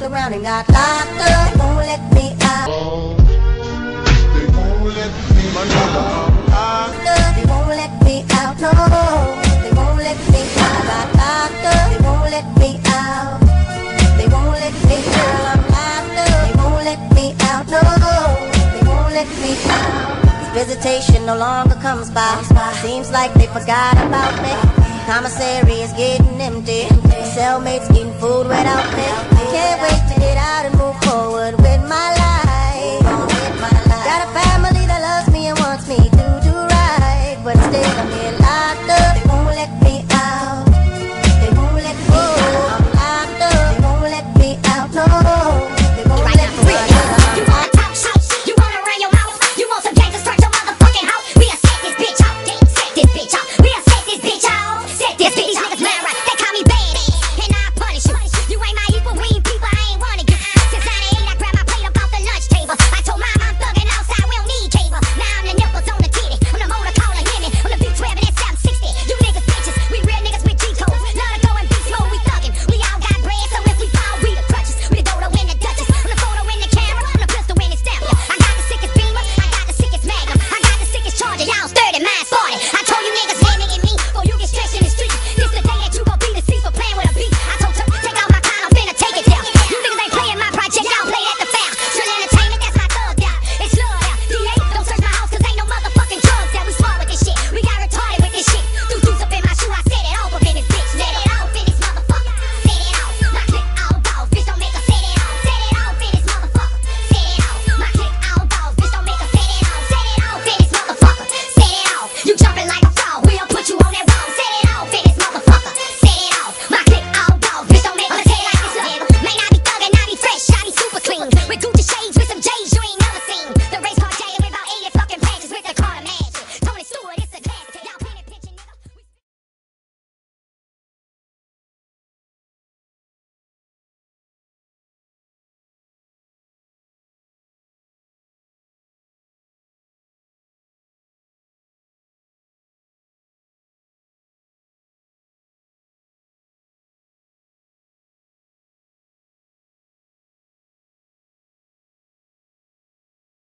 fucked around and got locked up. They won't let me out. They won't let me out. They won't let me out, no. They won't let me out. I got locked up. They won't let me out. They won't let me out. I'm locked up. They won't let me out, no. They won't let me out. Visitation no longer comes by. Seems like they forgot about me. Commissary is getting empty. Cellmates